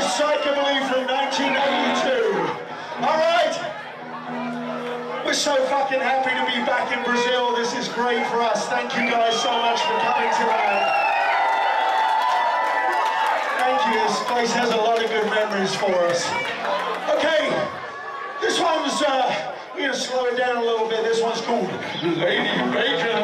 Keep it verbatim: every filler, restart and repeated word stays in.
Psych, I believe, from nineteen eighty-two. All right. We're so fucking happy to be back in Brazil. This is great for us. Thank you guys so much for coming tonight. Thank you. This place has a lot of good memories for us. Okay. This one's, uh, we're going to slow it down a little bit. This one's called Lady Bacon.